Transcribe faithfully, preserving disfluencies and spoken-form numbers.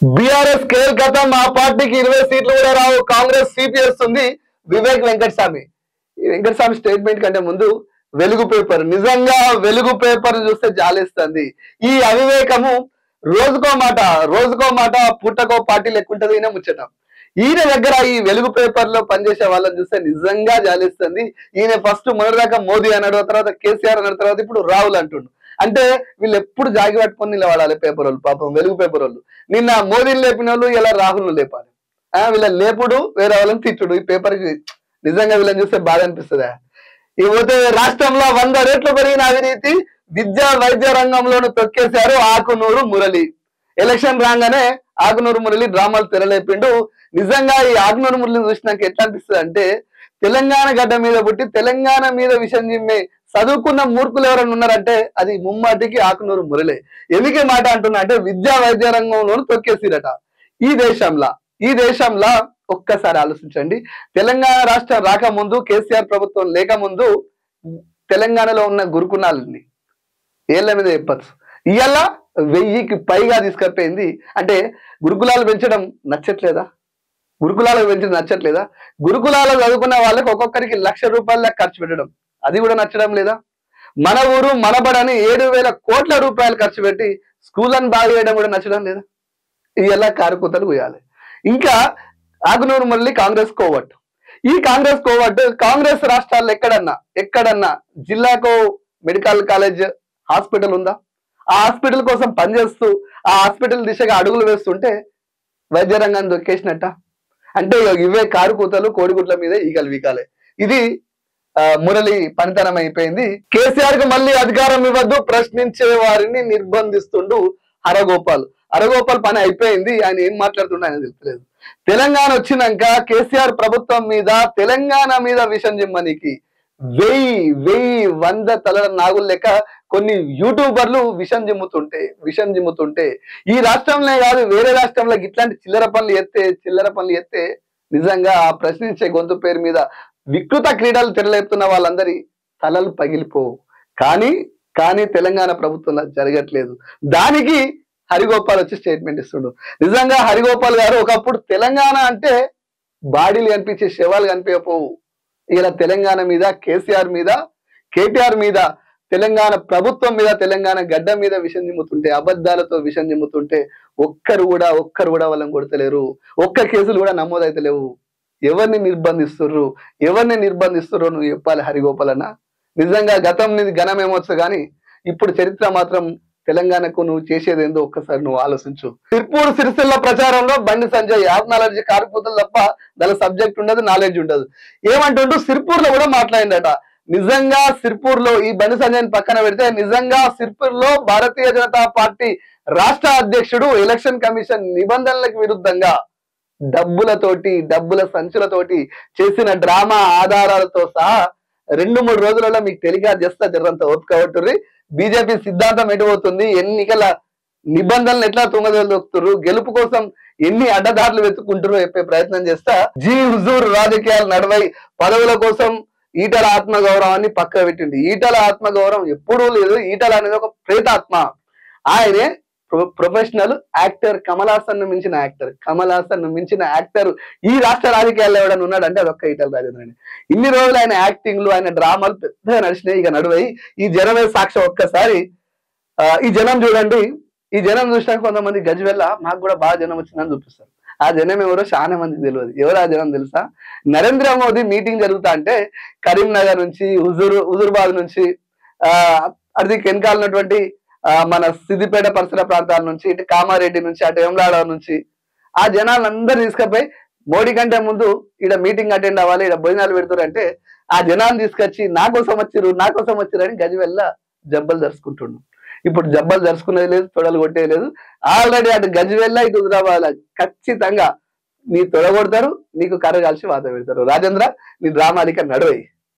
BRS Khel కథం ఆ పార్టీకి ఇరవై సీట్లు కూడా రావు, కాంగ్రెస్ సిపిఎస్ ఉంది వివేక్ వెంకటస్వామి. ఈ వెంకటస్వామి స్టేట్మెంట్ కంటే ముందు వెలుగు పేపర్, నిజంగా వెలుగు పేపర్ చూస్తే జాలేస్తుంది. ఈ అవివేకము రోజుకో మాట రోజుకో మాట పుట్టకో పార్టీ లెక్కుంటది ఈయన ముచ్చట. ఈయన దగ్గర ఈ వెలుగు పేపర్ లో పనిచేసే వాళ్ళని చూస్తే నిజంగా జాలిస్తుంది. ఈయన ఫస్ట్ మొదటిదాకా మోదీ అన్నాడు, తర్వాత కేసీఆర్ అన్నాడు, తర్వాత ఇప్పుడు రాహుల్ అంటుండు. అంటే వీళ్ళు ఎప్పుడు జాగి పట్టుకొని నిలబడాలి పేపర్ వాళ్ళు, పాపం వెలుగు పేపర్ వాళ్ళు. నిన్న మోదీని లేపిన వాళ్ళు ఇలా రాహుల్ ను లేపాలి. ఆ వీళ్ళ లేపుడు వేరే వాళ్ళని తిట్టుడు. ఈ పేపర్ నిజంగా వీళ్ళని చూస్తే బాధ అనిపిస్తుందా? ఇకపోతే రాష్ట్రంలో వంద రెట్లు పెరిగిన అవినీతి, విద్యా వైద్య రంగంలోనూ తొక్కేశారు ఆకునూరు మురళి. ఎలక్షన్ రాగానే ఆకునూరు మురళి డ్రామాలు తెరలేపిండు. నిజంగా ఈ ఆకునూరు మురళిని చూసినాక ఎట్లా అనిపిస్తుంది అంటే, తెలంగాణ గడ్డ మీద పుట్టి తెలంగాణ మీద విషం జిమ్మే చదువుకున్న మూర్ఖులు ఎవరైనా ఉన్నారంటే అది ముమ్మాటికి ఆకునూరు మురళే. ఎందుకే మాట అంటున్నా అంటే, విద్యా వైద్య రంగంలోనూ తొక్కేసిరట. ఈ దేశంలో ఈ దేశంలో ఒక్కసారి ఆలోచించండి. తెలంగాణ రాష్ట్రం రాకముందు, కేసీఆర్ ప్రభుత్వం లేకముందు తెలంగాణలో ఉన్న గురుకులాలని ఏళ్ల మీద చెప్పచ్చు. ఇవాళ వెయ్యికి పైగా తీసుకపోయింది. అంటే గురుకులాలు పెంచడం నచ్చట్లేదా? గురుకులాలకు పెంచడం నచ్చట్లేదా? గురుకులాలు చదువుకున్న వాళ్ళకి ఒక్కొక్కరికి లక్ష రూపాయల ఖర్చు పెట్టడం అది కూడా నచ్చడం లేదా? మన ఊరు మనబడని ఏడు వేల కోట్ల రూపాయలు ఖర్చు పెట్టి స్కూళ్ళని బాగా చేయడం కూడా నచ్చడం లేదా? ఇవల్ల కారుకూతలు పోయాలి. ఇంకా ఆకునూరు మురళి కాంగ్రెస్ కోవట్. ఈ కాంగ్రెస్ కోవట్ కాంగ్రెస్ రాష్ట్రాల్లో ఎక్కడన్నా ఎక్కడన్నా జిల్లాకు మెడికల్ కాలేజ్ హాస్పిటల్ ఉందా? ఆ హాస్పిటల్ కోసం పనిచేస్తూ ఆ హాస్పిటల్ దిశగా అడుగులు వేస్తుంటే వైద్య రంగాన్ని దొక్కేసినట్ట. అంటే ఇవే కారుకూతలు, కోడిగుడ్ల మీద ఈగలు వీకాలే. ఇది ఆ మురళి పనితనం అయిపోయింది. కేసీఆర్ కు మళ్ళీ అధికారం ఇవ్వద్దు, ప్రశ్నించే వారిని నిర్బంధిస్తుండు హరగోపాల్. హరగోపాల్ పని అయిపోయింది. ఆయన ఏం మాట్లాడుతుండో ఆయన తెలుస్తలేదు. తెలంగాణ వచ్చినాక కేసీఆర్ ప్రభుత్వం మీద, తెలంగాణ మీద విషం జిమ్మనికి వెయ్యి వెయ్యి వంద తలల నాగులు లెక్క కొన్ని యూట్యూబర్లు విషం జిమ్ముతుంటే విషం జిమ్ముతుంటే ఈ రాష్ట్రంలో కాదు వేరే రాష్ట్రంలో ఇట్లాంటి చిల్లర పనులు ఎత్తే చిల్లర పనులు ఎత్తే నిజంగా ఆ ప్రశ్నించే గొంతు పేరు మీద వికృత క్రీడలు తెరలేపుతున్న వాళ్ళందరి తలలు పగిలిపోవు. కానీ కానీ తెలంగాణ ప్రభుత్వంలో జరగట్లేదు. దానికి హరిగోపాల్ వచ్చి స్టేట్మెంట్ ఇస్తుండు. నిజంగా హరిగోపాల్ గారు ఒకప్పుడు తెలంగాణ అంటే బాడీలు కనిపించే శవాలు కనిపించపోవు. ఇలా తెలంగాణ మీద, కేసీఆర్ మీద, కేటీఆర్ మీద, తెలంగాణ ప్రభుత్వం మీద, తెలంగాణ గడ్డ మీద విషం జిమ్ముతుంటే, అబద్ధాలతో విషం జిమ్ముతుంటే ఒక్కరు కూడా ఒక్కరు కూడా వాళ్ళని కొడతలేరు. ఒక్క కేసులు కూడా నమోదైతలేవు. ఎవరిని నిర్బంధిస్తుర్రు ఎవరిని నిర్బంధిస్తుర్రో నువ్వు చెప్పాలి హరిగోపాల్ అన్న. నిజంగా గతం నీది ఘనమేమొచ్చు కానీ ఇప్పుడు చరిత్ర మాత్రం తెలంగాణకు నువ్వు చేసేది ఏందో ఒక్కసారి నువ్వు ఆలోచించు. సిర్పూర్ సిరిసిల్ల ప్రచారంలో బండి సంజయ్ యాప్ నాలెడ్జ్ కారిపోతుంది తప్ప దాని సబ్జెక్ట్ ఉండదు, నాలెడ్జ్ ఉండదు. ఏమంటుంటూ సిర్పూర్ లో కూడా మాట్లాడిందట. నిజంగా సిర్పూర్ లో ఈ బండి సంజయ్ పక్కన పెడితే నిజంగా సిర్పూర్ లో భారతీయ జనతా పార్టీ రాష్ట్ర అధ్యక్షుడు ఎలక్షన్ కమిషన్ నిబంధనలకు విరుద్ధంగా డబ్బులతోటి డబ్బుల సంచులతోటి చేసిన డ్రామా ఆధారాలతో సహా రెండు మూడు రోజులలో మీకు టెలికాస్ట్ చేస్తా, జరంత ఓపికబట్టుర్రి. బీజేపీ సిద్ధాంతం ఎటుపోతుంది, ఎన్నికల నిబంధనలు ఎట్లా తుంగదొక్కుతుర్రు, గెలుపు కోసం ఎన్ని అడ్డదారులు వెతుక్కుంటారో చెప్పే ప్రయత్నం చేస్తా. జీ హుజూర్ రాజకీయాలు నడవై పదవుల కోసం ఈటల ఆత్మగౌరవాన్ని పక్క పెట్టింది. ఈటల ఆత్మగౌరవం ఎప్పుడూ లేదు. ఈటల అనేది ఒక ప్రేతాత్మ. ఆయనే ప్రొఫెషనల్ యాక్టర్. కమల్ హాసన్ ను మించిన యాక్టర్ కమల్ హాసన్ ను మించిన యాక్టర్ ఈ రాష్ట్ర రాజకీయాల్లో ఎవడన్నా ఉన్నాడంటే అదొక్క ఈటల రాజేంద్ర. ఇన్ని రోజులు ఆయన యాక్టింగ్లు, ఆయన డ్రామాలు పెద్దగా నడిచినాయి. ఇక నడువై ఈ జనమే సాక్ష్యం. ఒక్కసారి ఆ ఈ జనం చూడండి. ఈ జనం చూసినాక కొంతమంది గజ్వెల్ల మాకు కూడా బాగా జనం వచ్చిందని చూపిస్తారు. ఆ జనం ఎవరో చాలా మందికి తెలియదు. ఎవరు ఆ జనం తెలుసా? నరేంద్ర మోదీ మీటింగ్ జరుగుతా అంటే కరీంనగర్ నుంచి, హుజూర్ హుజూర్బాద్ నుంచి, ఆ అది వెనకాల ఉన్నటువంటి ఆ మన సిద్దిపేట పరిసర ప్రాంతాల నుంచి, ఇటు కామారెడ్డి నుంచి, అటు వేములవాడ నుంచి ఆ జనాలందరూ తీసుకుపోయి మోడీ కంటే ముందు ఈడ మీటింగ్ అటెండ్ అవ్వాలి, ఈడ భోజనాలు పెడుతున్నారు అంటే ఆ జనాన్ని తీసుకొచ్చి నా కోసం వచ్చిర్రు నా కోసం వచ్చిర్రు అని గజ్వెల్ల జబ్బలు జరుచుకుంటుండు. ఇప్పుడు జబ్బలు జరుచుకునేది లేదు, తొడలు కొట్టేది లేదు. ఆల్రెడీ అటు గజ్వెల్ల ఇటు హుజూరాబాద్ ఖచ్చితంగా నీ తొడగొడతారు, నీకు కర్ర కాల్చి వాత పెడతారు. రాజేంద్ర నీ డ్రామాలిక నడువై.